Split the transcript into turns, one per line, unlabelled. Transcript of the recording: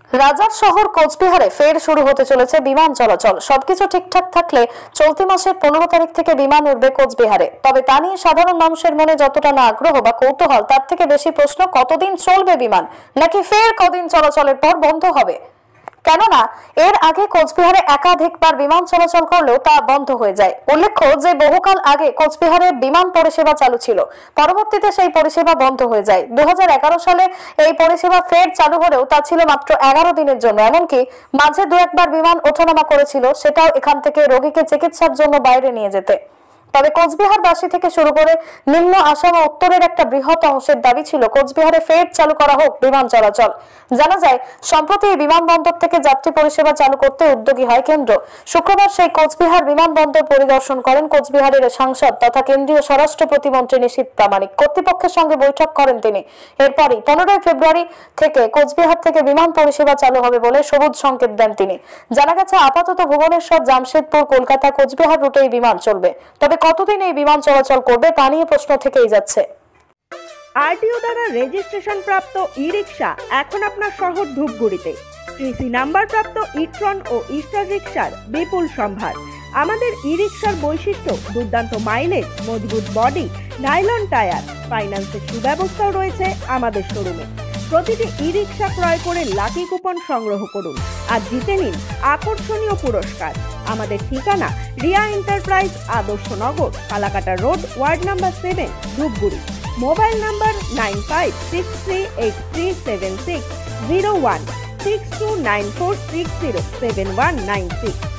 রাজার শহর কোচবিহারে ফের শুরু হতে চলেছে বিমান চলাচল। সবকিছু ঠিকঠাক থাকলে চলতি মাসের 15 তারিখ থেকে বিমান উঠবে কোচবিহারে। তবে তা নিয়ে সাধারণ মানুষের মনে যতটা না আগ্রহ বা কৌতূহল, তার থেকে বেশি প্রশ্ন কতদিন চলবে বিমান, নাকি ফের কদিন চলাচলের পর বন্ধ হবে। কেননা এর আগে কোচবিহারে একাধিকবার বিমান চলাচল করলেও তা বন্ধ হয়ে যায়। উল্লেখ্য যে বহুকাল আগে কোচবিহারে বিমান পরিষেবা চালু ছিল, পরবর্তীতে সেই পরিষেবা বন্ধ হয়ে যায়। 2011 সালে এই পরিষেবা ফের চালু হলেও তা ছিল মাত্র 11 দিনের জন্য। এমনকি মাঝে দু একবার বিমান ওঠানামা করেছিল, সেটাও এখান থেকে রোগীকে চিকিৎসার জন্য বাইরে নিয়ে যেতে। তবে কোচবিহারবাসী থেকে শুরু করে নিম্ন আসাম ও উত্তরের একটা বৃহৎ অংশের দাবি ছিল কোচবিহারে ফের চালু করা হোক বিমান চলাচল। জানা যায়, সম্প্রতি এই বিমানবন্দর থেকে যাত্রী পরিষেবা চালু করতে উদ্যোগী হয় কেন্দ্র। শুক্রবার সেই কোচবিহার বিমানবন্দর পরিদর্শন করেন কোচবিহারের সাংসদ তথা কেন্দ্রীয় স্বরাষ্ট্র প্রতিমন্ত্রী নিশীথ প্রামাণিক। কর্তৃপক্ষের সঙ্গে বৈঠক করেন তিনি। এরপরই 15 ফেব্রুয়ারি থেকে কোচবিহার থেকে বিমান পরিষেবা চালু হবে বলে সবুজ সংকেত দেন তিনি। জানা গেছে, আপাতত ভুবনেশ্বর, জামশেদপুর, কলকাতা, কোচবিহার রুটে এই বিমান চলবে। তবে কতদিন এই বিমান চলাচল করবে তা নিয়ে প্রশ্ন থেকেই যাচ্ছে।
আরটিও দ্বারা রেজিস্ট্রেশন প্রাপ্ত ই-রিক্সা এখন আপনার শহর ধূপগুড়িতে। টিসি নাম্বার প্রাপ্ত ই-ট্রন ও ইস্টার রিক্সার বিপুল সম্ভার। আমাদের ই-রিক্সার বৈশিষ্ট্য দুর্দান্ত মাইলেজ, মজবুত বডি, নাইলন টায়ার। ফাইন্যান্সের সুব্যবস্থাও রয়েছে আমাদের শোরুমে। প্রতিটি ই-রিক্সা ক্রয় করে লাকি কুপন সংগ্রহ করুন আর জিতে নিন আকর্ষণীয় পুরস্কার। আমাদের ঠিকানা Riya enterprise, Adarshnagar, Kalakata road, ward number 7, Dhupguri. Mobile number 9563837601, 6294607196।